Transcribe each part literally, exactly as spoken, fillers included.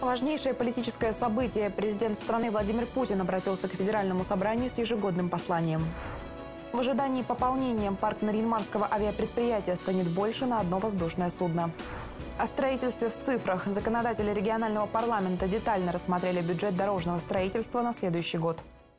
Важнейшее политическое событие. Президент страны Владимир Путин обратился к Федеральному собранию с ежегодным посланием. В ожидании пополнения парк Нарьян-Марского авиапредприятия станет больше на одно воздушное судно. О строительстве в цифрах. Законодатели регионального парламента детально рассмотрели бюджет дорожного строительства на следующий год.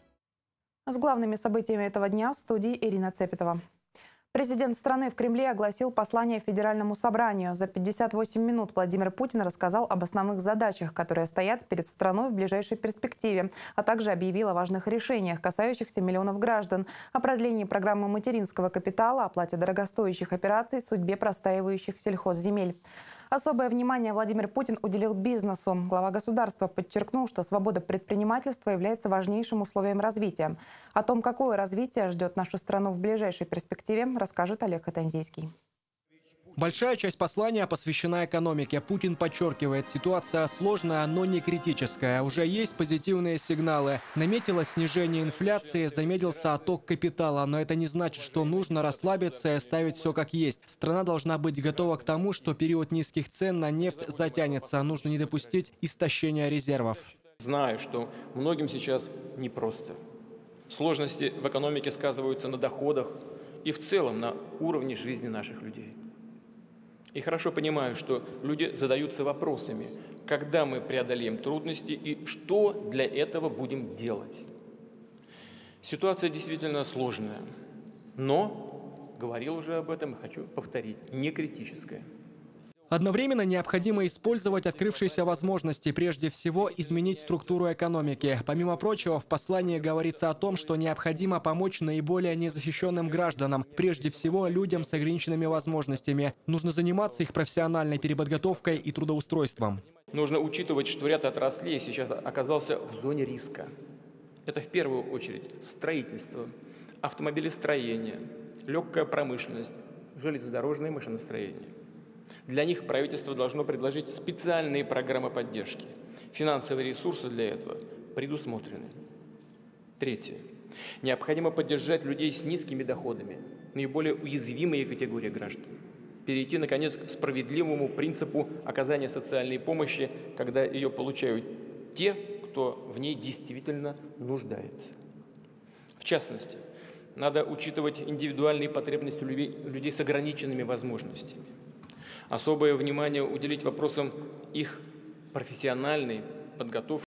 С главными событиями этого дня в студии Ирина Цепетова. Президент страны в Кремле огласил послание Федеральному собранию. За пятьдесят восемь минут Владимир Путин рассказал об основных задачах, которые стоят перед страной в ближайшей перспективе, а также объявил о важных решениях, касающихся миллионов граждан, о продлении программы материнского капитала, оплате дорогостоящих операций, судьбе простаивающих сельхозземель. Особое внимание Владимир Путин уделил бизнесу. Глава государства подчеркнул, что свобода предпринимательства является важнейшим условием развития. О том, какое развитие ждет нашу страну в ближайшей перспективе, расскажет Олег Хатанзийский. Большая часть послания посвящена экономике. Путин подчеркивает, ситуация сложная, но не критическая. Уже есть позитивные сигналы. Наметилось снижение инфляции, замедлился отток капитала. Но это не значит, что нужно расслабиться и оставить все как есть. Страна должна быть готова к тому, что период низких цен на нефть затянется. Нужно не допустить истощения резервов. Знаю, что многим сейчас непросто. Сложности в экономике сказываются на доходах и в целом на уровне жизни наших людей. И хорошо понимаю, что люди задаются вопросами, когда мы преодолеем трудности и что для этого будем делать. Ситуация действительно сложная, но, говорил уже об этом и хочу повторить, не критическая. Одновременно необходимо использовать открывшиеся возможности, прежде всего изменить структуру экономики. Помимо прочего, в послании говорится о том, что необходимо помочь наиболее незащищенным гражданам, прежде всего людям с ограниченными возможностями. Нужно заниматься их профессиональной переподготовкой и трудоустройством. Нужно учитывать, что ряд отраслей сейчас оказался в зоне риска. Это в первую очередь строительство, автомобилестроение, легкая промышленность, железнодорожное машиностроение. Для них правительство должно предложить специальные программы поддержки. Финансовые ресурсы для этого предусмотрены. Третье. Необходимо поддержать людей с низкими доходами, наиболее уязвимые категории граждан. Перейти, наконец, к справедливому принципу оказания социальной помощи, когда ее получают те, кто в ней действительно нуждается. В частности, надо учитывать индивидуальные потребности людей с ограниченными возможностями. Особое внимание уделить вопросам их профессиональной подготовки.